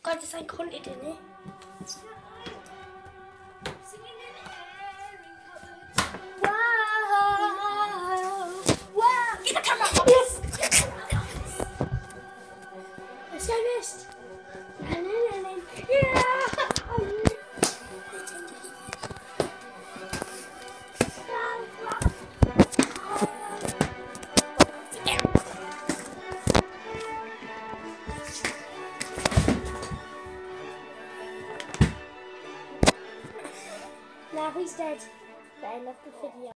God, it's iconic, isn't it? Wow! Wow! Get the camera! Yes! Let's go next. Yeah! Now he's dead. But I love the video.